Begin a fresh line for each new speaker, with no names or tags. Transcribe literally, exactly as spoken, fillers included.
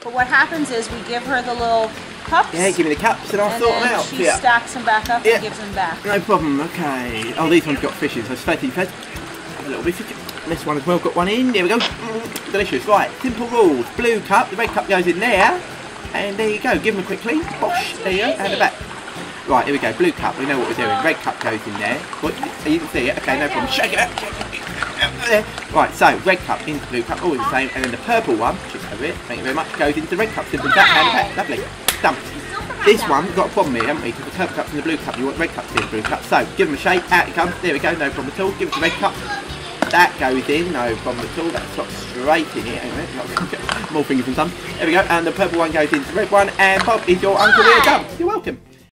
But what happens is we give her the little cups.
Yeah, give me the cups and I'll
and
sort them
then
out.
she
Yeah.
stacks them back up
Yeah.
and gives them back.
No problem, okay. Oh, these ones got fishes, so sweaty fed. A little bit. This one as well, got one in. There we go. Mm, delicious. Right, simple rules. Blue cup, the red cup goes in there. And there you go. Give them a quick clean. Bosh, there you go, and the back. Right, here we go. Blue cup, we know what we're doing. Red cup goes in there. What, so you can see it. Okay, no problem. Shake it out. Right, so red cup into blue cup, always the same. And then the purple one, just over it, thank you very much, goes into the red cup. Simple as that, and the back. Lovely. Done. This one, we've got a problem here, haven't we? Because the purple cup's in the blue cup, you want red cups in the blue cup. So, give them a shake, out it comes. There we go, no problem at all. Give us the red cup. That goes in, no problem at all. That slots straight in here. Hang on a minute. More fingers and thumbs. There we go. And the purple one goes into the red one. And Bob is your uncle. We're done. You're welcome.